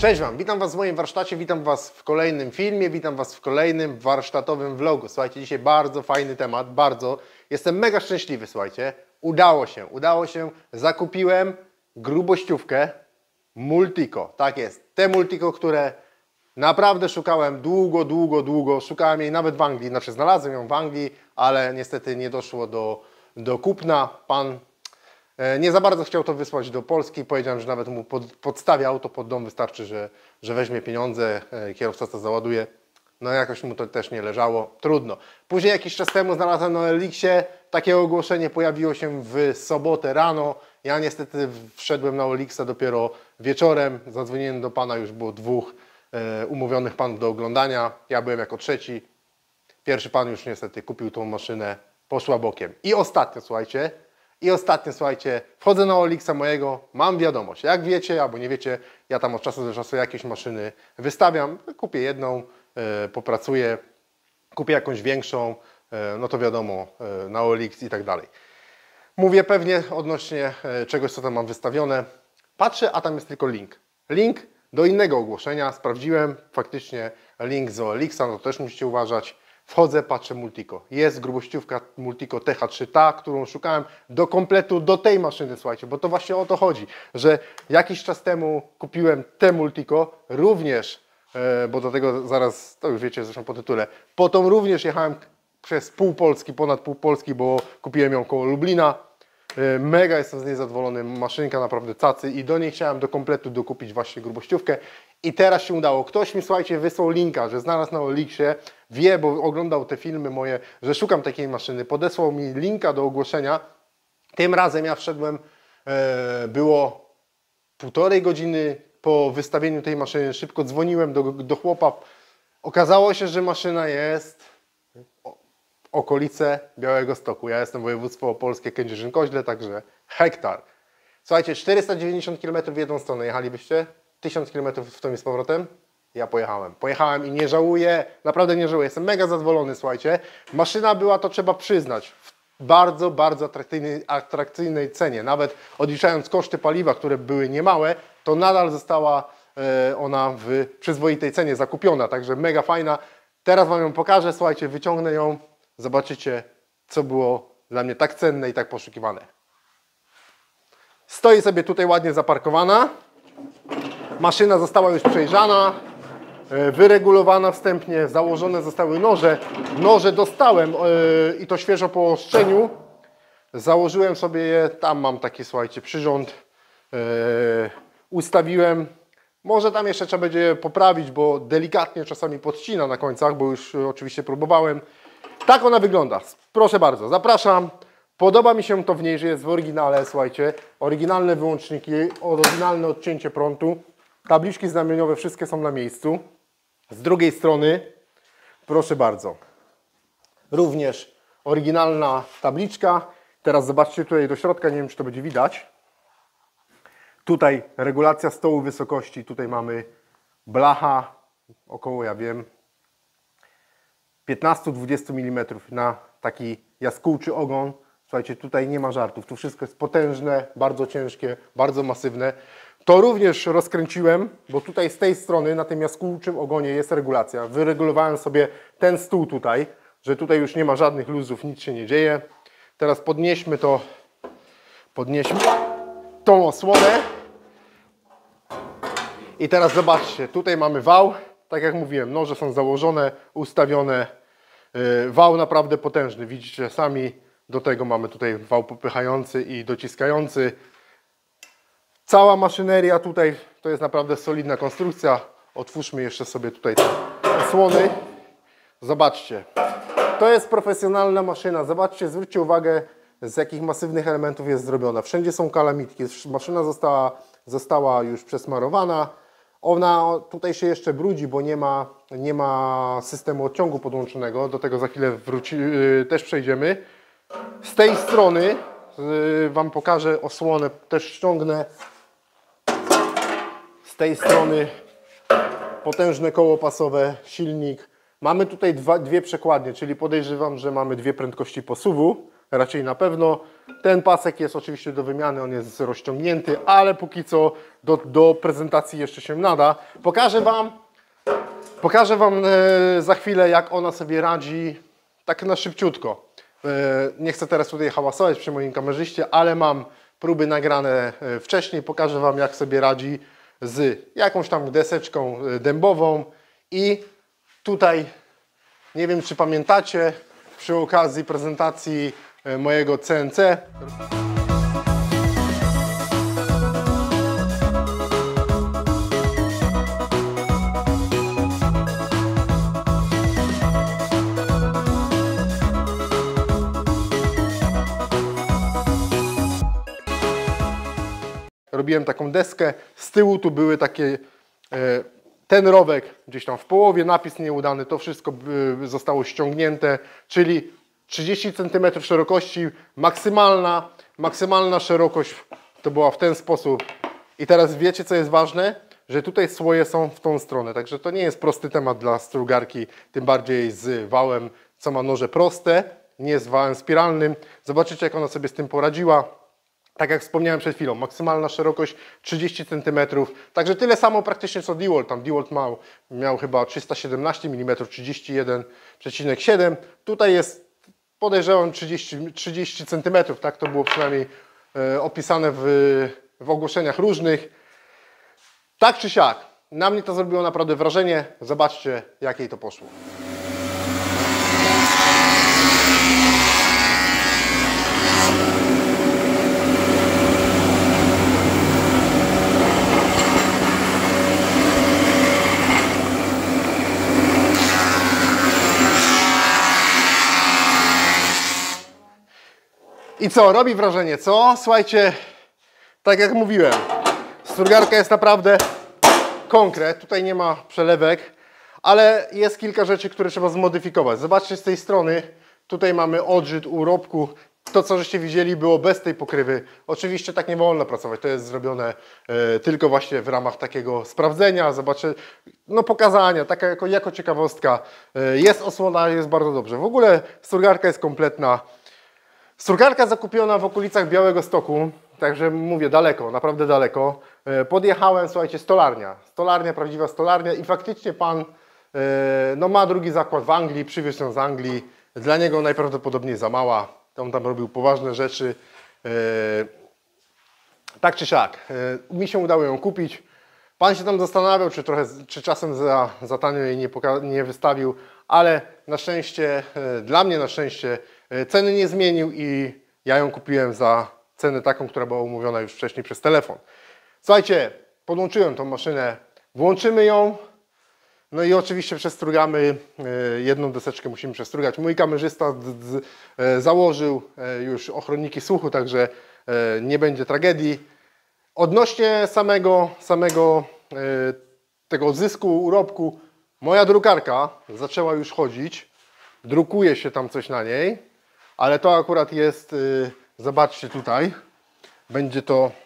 Cześć Wam, witam Was w moim warsztacie, witam Was w kolejnym filmie, witam Was w kolejnym warsztatowym vlogu. Słuchajcie, dzisiaj bardzo fajny temat, Jestem mega szczęśliwy, słuchajcie. Udało się. Zakupiłem grubościówkę Multico. Tak jest, te Multico, które naprawdę szukałem długo. Szukałem jej nawet w Anglii, znaczy znalazłem ją w Anglii, ale niestety nie doszło do kupna. Pan nie za bardzo chciał to wysłać do Polski. Powiedziałem, że nawet mu podstawia auto pod dom, wystarczy, że weźmie pieniądze, kierowca to załaduje. No jakoś mu to też nie leżało. Trudno. Później jakiś czas temu znalazłem na Elixie. Takie ogłoszenie pojawiło się w sobotę rano. Ja niestety wszedłem na Elixa dopiero wieczorem. Zadzwoniłem do pana, już było dwóch umówionych panów do oglądania. Ja byłem jako trzeci. Pierwszy pan już niestety kupił tą maszynę, poszła bokiem. I ostatnio, słuchajcie, wchodzę na Elixa mojego, mam wiadomość. Jak wiecie, albo nie wiecie, ja tam od czasu do czasu jakieś maszyny wystawiam. Kupię jedną, popracuję, kupię jakąś większą, no to wiadomo, na OLX i tak dalej. Mówię pewnie odnośnie czegoś, co tam mam wystawione. Patrzę, a tam jest tylko link. Link do innego ogłoszenia. Sprawdziłem, faktycznie link z OLX, no to też musicie uważać. Wchodzę, patrzę Multico. Jest grubościówka Multico TH3, ta, którą szukałem do kompletu do tej maszyny, słuchajcie, bo to właśnie o to chodzi, że jakiś czas temu kupiłem te Multico, również, bo do tego zaraz, to już wiecie zresztą po tytule, potem również jechałem przez pół Polski, ponad pół Polski, bo kupiłem ją koło Lublina. Mega jestem z niej zadowolony, maszynka naprawdę cacy i do niej chciałem do kompletu dokupić właśnie grubościówkę i teraz się udało. Ktoś mi, słuchajcie, wysłał linka, że znalazł na Elixie, wie, bo oglądał te filmy moje, że szukam takiej maszyny, podesłał mi linka do ogłoszenia. Tym razem ja wszedłem, było półtorej godziny po wystawieniu tej maszyny, szybko dzwoniłem do chłopa. Okazało się, że maszyna jest okolice Białegostoku. Ja jestem województwo opolskie, Kędzierzyn-Koźle, także hektar. Słuchajcie, 490 km w jedną stronę jechalibyście? 1000 km w tą i z powrotem? Ja pojechałem i nie żałuję, naprawdę nie żałuję, jestem mega zadowolony, słuchajcie. Maszyna była, to trzeba przyznać, w bardzo atrakcyjnej cenie. Nawet odliczając koszty paliwa, które były niemałe, to nadal została ona w przyzwoitej cenie zakupiona, także mega fajna. Teraz Wam ją pokażę, słuchajcie, wyciągnę ją, zobaczycie, co było dla mnie tak cenne i tak poszukiwane. Stoi sobie tutaj ładnie zaparkowana. Maszyna została już przejrzana, wyregulowana wstępnie, założone zostały noże. Noże dostałem i to świeżo po oszczeniu. Założyłem sobie je, tam mam taki, słuchajcie, przyrząd. Ustawiłem. Może tam jeszcze trzeba będzie je poprawić, bo delikatnie czasami podcina na końcach, bo już oczywiście próbowałem. Tak ona wygląda. Proszę bardzo, zapraszam. Podoba mi się to w niej, że jest w oryginale, słuchajcie. Oryginalne wyłączniki, oryginalne odcięcie prądu. Tabliczki znamieniowe, wszystkie są na miejscu. Z drugiej strony, proszę bardzo, również oryginalna tabliczka. Teraz zobaczcie tutaj do środka, nie wiem, czy to będzie widać. Tutaj regulacja stołu wysokości, tutaj mamy blacha, około, ja wiem, 15-20 mm na taki jaskółczy ogon. Słuchajcie, tutaj nie ma żartów, tu wszystko jest potężne, bardzo ciężkie, bardzo masywne. To również rozkręciłem, bo tutaj z tej strony na tym jaskółczym ogonie jest regulacja. Wyregulowałem sobie ten stół tutaj, że tutaj już nie ma żadnych luzów, nic się nie dzieje. Teraz podnieśmy tą osłonę. I teraz zobaczcie, tutaj mamy wał. Tak jak mówiłem, noże są założone, ustawione. Wał naprawdę potężny, widzicie sami. Do tego mamy tutaj wał popychający i dociskający. Cała maszyneria tutaj to jest naprawdę solidna konstrukcja. Otwórzmy jeszcze sobie tutaj te osłony. Zobaczcie, to jest profesjonalna maszyna. Zobaczcie, zwróćcie uwagę, z jakich masywnych elementów jest zrobiona. Wszędzie są kalamitki. Maszyna została już przesmarowana. Ona tutaj się jeszcze brudzi, bo nie ma systemu odciągu podłączonego. Do tego za chwilę też przejdziemy. Z tej strony Wam pokażę osłonę, też ściągnę. Z tej strony potężne koło pasowe, silnik. Mamy tutaj dwie przekładnie, czyli podejrzewam, że mamy dwie prędkości posuwu. raczej na pewno. Ten pasek jest oczywiście do wymiany, on jest rozciągnięty, ale póki co do prezentacji jeszcze się nada. Pokażę Wam za chwilę, jak ona sobie radzi, tak na szybciutko. Nie chcę teraz tutaj hałasować przy moim kamerzyście, ale mam próby nagrane wcześniej. Pokażę Wam, jak sobie radzi z jakąś tam deseczką dębową. I tutaj, nie wiem czy pamiętacie, przy okazji prezentacji mojego CNC, robiłem taką deskę, z tyłu tu były takie, ten rowek gdzieś tam w połowie, napis nieudany, to wszystko zostało ściągnięte, czyli 30 cm szerokości, maksymalna szerokość to była w ten sposób. I teraz wiecie, co jest ważne? Że tutaj słoje są w tą stronę, także to nie jest prosty temat dla strugarki, tym bardziej z wałem, co ma noże proste, nie z wałem spiralnym. Zobaczycie, jak ona sobie z tym poradziła. Tak jak wspomniałem przed chwilą, maksymalna szerokość 30 cm, także tyle samo praktycznie co DeWalt. Tam DeWalt miał chyba 317 mm, 31,7. Tutaj jest, podejrzewam, 30 cm, tak to było przynajmniej opisane w ogłoszeniach różnych. Tak czy siak, na mnie to zrobiło naprawdę wrażenie. Zobaczcie, jak jej to poszło. I co? Robi wrażenie, co? Słuchajcie, tak jak mówiłem, strugarka jest naprawdę konkret. Tutaj nie ma przelewek, ale jest kilka rzeczy, które trzeba zmodyfikować. Zobaczcie z tej strony, tutaj mamy odżyt urobku. To, co żeście widzieli, było bez tej pokrywy. Oczywiście tak nie wolno pracować. To jest zrobione tylko właśnie w ramach takiego sprawdzenia. Zobaczcie, no pokazania, taka jako ciekawostka. Jest osłona, jest bardzo dobrze. W ogóle strugarka jest kompletna. Strugarka zakupiona w okolicach Białegostoku, także mówię daleko, naprawdę daleko. Podjechałem, słuchajcie, stolarnia, prawdziwa stolarnia i faktycznie pan no, ma drugi zakład w Anglii, przywiózł ją z Anglii. Dla niego najprawdopodobniej za mała, on tam robił poważne rzeczy. Tak czy siak, mi się udało ją kupić. Pan się tam zastanawiał, czy czasem za tanio jej nie wystawił, ale na szczęście, dla mnie na szczęście, ceny nie zmienił i ja ją kupiłem za cenę taką, która była umówiona już wcześniej przez telefon. Słuchajcie, podłączyłem tą maszynę, włączymy ją, no i oczywiście przestrugamy, jedną deseczkę musimy przestrugać. Mój kamerzysta założył już ochronniki słuchu, także nie będzie tragedii. Odnośnie samego tego zysku, urobku, moja drukarka zaczęła już chodzić, drukuje się tam coś na niej, ale to akurat jest, zobaczcie tutaj, będzie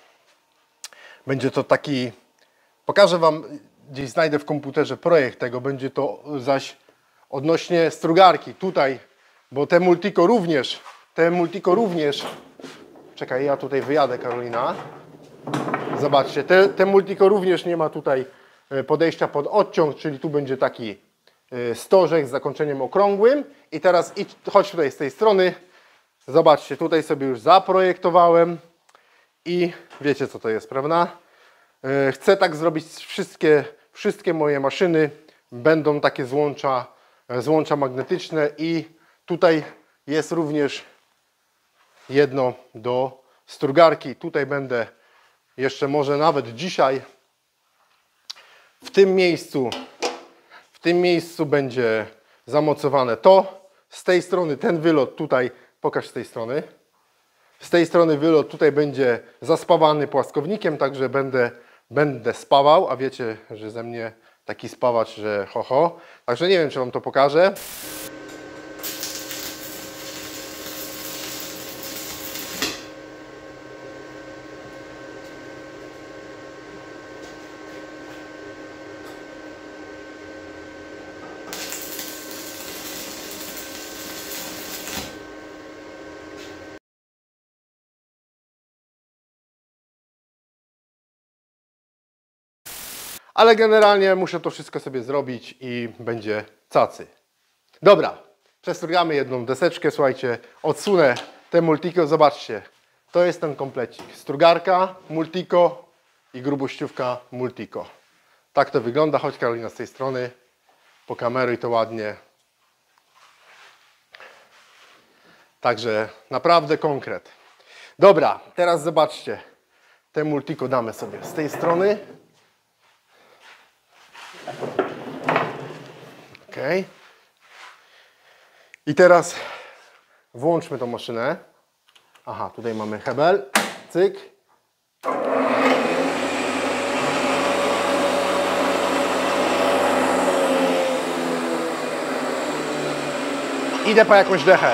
to taki, pokażę Wam, gdzieś znajdę w komputerze projekt tego, będzie to zaś odnośnie strugarki tutaj, bo te Multico również, czekaj, ja tutaj wyjadę, Karolina, zobaczcie, te Multico również nie ma tutaj podejścia pod odciąg, czyli tu będzie taki stożek z zakończeniem okrągłym i teraz chodź tutaj z tej strony, zobaczcie, tutaj sobie już zaprojektowałem i wiecie, co to jest, prawda? Chcę tak zrobić wszystkie moje maszyny, będą takie złącza magnetyczne i tutaj jest również jedno do strugarki. Tutaj będę jeszcze może nawet dzisiaj w tym miejscu będzie zamocowane to. Z tej strony ten wylot tutaj, pokaż z tej strony. Z tej strony wylot tutaj będzie zaspawany płaskownikiem, także będę spawał, a wiecie, że ze mnie taki spawacz, że ho ho. Także nie wiem, czy Wam to pokażę. ale generalnie muszę to wszystko sobie zrobić i będzie cacy. Dobra, przestrugamy jedną deseczkę, słuchajcie, odsunę te Multico, zobaczcie, to jest ten komplecik, strugarka Multico i grubościówka Multico. Tak to wygląda, chodź Karolina z tej strony, pokameruj to ładnie. Także naprawdę konkret. Dobra, teraz zobaczcie, te Multico damy sobie z tej strony. Ok. I teraz włączmy tą maszynę. Aha, tutaj mamy hebel, cyk. Idę po jakąś dechę.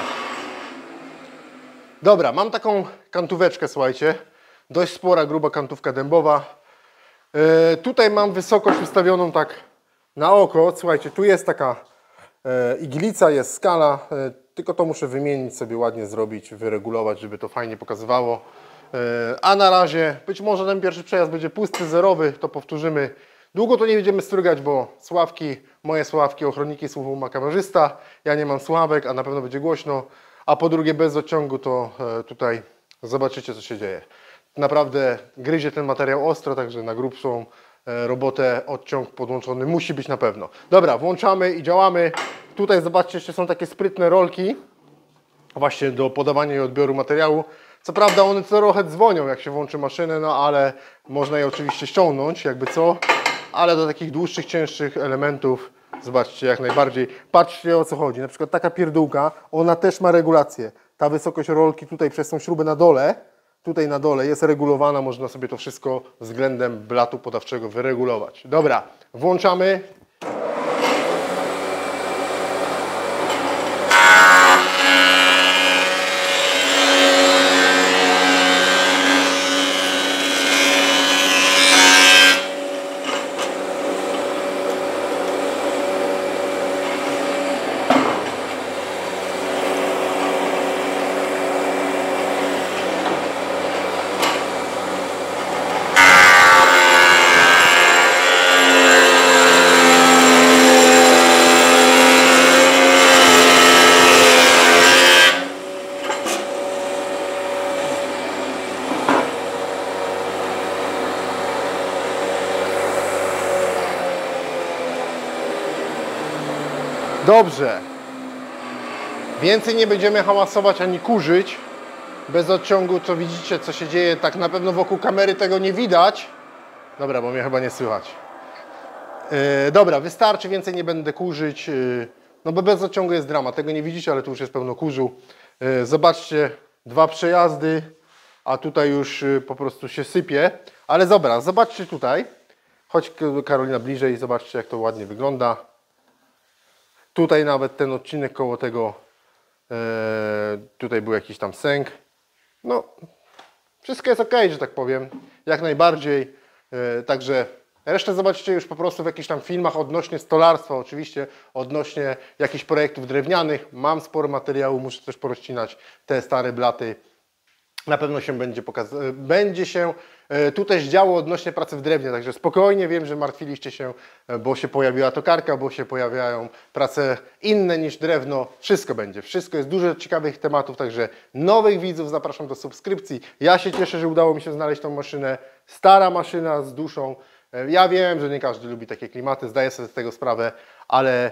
Dobra, mam taką kantóweczkę, słuchajcie. Dość spora, gruba kantówka dębowa. Tutaj mam wysokość ustawioną tak na oko. Słuchajcie, tu jest taka iglica, jest skala. Tylko to muszę wymienić, sobie ładnie zrobić, wyregulować, żeby to fajnie pokazywało. A na razie, być może ten pierwszy przejazd będzie pusty, zerowy, to powtórzymy. Długo to nie będziemy strugać, bo słuchawki, moje słuchawki, ochronniki słuchu ma kamerzysta. Ja nie mam słuchawek, a na pewno będzie głośno. A po drugie bez odciągu to tutaj zobaczycie, co się dzieje. Naprawdę gryzie ten materiał ostro, także na grubszą robotę odciąg podłączony musi być na pewno. Dobra, włączamy i działamy. Tutaj zobaczcie, jeszcze są takie sprytne rolki właśnie do podawania i odbioru materiału. Co prawda one trochę dzwonią, jak się włączy maszynę, no ale można je oczywiście ściągnąć, jakby co. Ale do takich dłuższych, cięższych elementów, zobaczcie, jak najbardziej. Patrzcie, o co chodzi. Na przykład taka pierdółka, ona też ma regulację. Ta wysokość rolki tutaj przez tą śrubę na dole, tutaj na dole jest regulowana. Można sobie to wszystko względem blatu podawczego wyregulować. Dobra, włączamy. Dobrze. Więcej nie będziemy hałasować ani kurzyć. Bez odciągu to widzicie, co się dzieje. Tak na pewno wokół kamery tego nie widać. Dobra, bo mnie chyba nie słychać. Dobra, wystarczy, więcej nie będę kurzyć. No bo bez odciągu jest dramat. Tego nie widzicie, ale tu już jest pełno kurzu. Zobaczcie, 2 przejazdy, a tutaj już po prostu się sypie. Ale dobra, zobaczcie tutaj. Chodź Karolina bliżej, zobaczcie, jak to ładnie wygląda. Tutaj nawet ten odcinek koło tego, tutaj był jakiś tam sęk. No, wszystko jest ok, że tak powiem, jak najbardziej. Także resztę zobaczycie już po prostu w jakichś tam filmach odnośnie stolarstwa, oczywiście odnośnie jakichś projektów drewnianych. Mam sporo materiału, muszę też porozcinać te stare blaty. Na pewno się będzie się tu też działo odnośnie pracy w drewnie, także spokojnie, wiem, że martwiliście się, bo się pojawiła tokarka, bo się pojawiają prace inne niż drewno. Wszystko będzie, wszystko jest dużo ciekawych tematów, także nowych widzów zapraszam do subskrypcji. Ja się cieszę, że udało mi się znaleźć tą maszynę. Stara maszyna z duszą. Ja wiem, że nie każdy lubi takie klimaty, zdaję sobie z tego sprawę, ale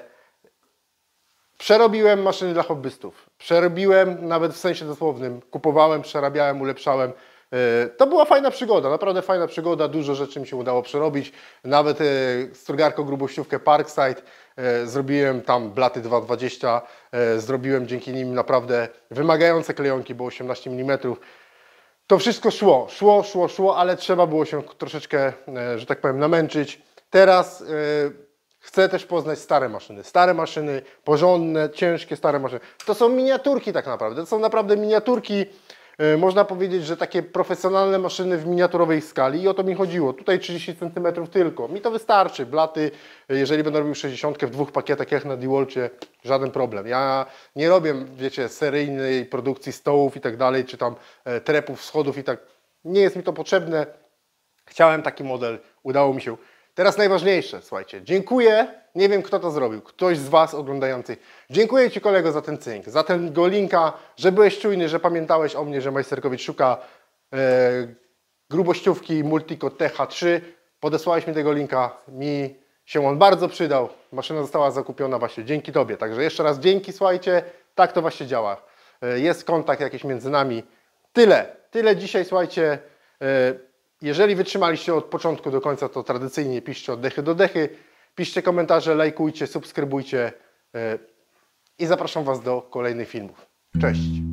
przerobiłem maszyny dla hobbystów. Przerobiłem nawet w sensie dosłownym. Kupowałem, przerabiałem, ulepszałem. To była fajna przygoda, naprawdę fajna przygoda. Dużo rzeczy mi się udało przerobić. Nawet strugarką grubościówkę Parkside. Zrobiłem tam blaty 2,20. Zrobiłem dzięki nim naprawdę wymagające klejonki, bo 18 mm. To wszystko szło, ale trzeba było się troszeczkę, że tak powiem, namęczyć. Teraz chcę też poznać stare maszyny, porządne, ciężkie stare maszyny. To są miniaturki tak naprawdę, to są naprawdę miniaturki, można powiedzieć, że takie profesjonalne maszyny w miniaturowej skali i o to mi chodziło. Tutaj 30 cm tylko, mi to wystarczy. Blaty, jeżeli będę robił 60 w 2 pakietach jak na DeWalcie, żaden problem. Ja nie robię, wiecie, seryjnej produkcji stołów i tak dalej, czy tam trepów, schodów i tak. Nie jest mi to potrzebne. Chciałem taki model, udało mi się. Teraz najważniejsze, słuchajcie, dziękuję, nie wiem kto to zrobił, ktoś z Was oglądających. Dziękuję Ci kolego za ten cynk, za tego linka, że byłeś czujny, że pamiętałeś o mnie, że Majsterkowicz szuka grubościówki Multico TH3. Podesłałeś mi tego linka, mi się on bardzo przydał. Maszyna została zakupiona właśnie dzięki Tobie. Także jeszcze raz dzięki, słuchajcie, tak to właśnie działa. Jest kontakt jakiś między nami. Tyle dzisiaj, słuchajcie. Jeżeli wytrzymaliście od początku do końca, to tradycyjnie piszcie od dechy do dechy. Piszcie komentarze, lajkujcie, subskrybujcie i zapraszam Was do kolejnych filmów. Cześć!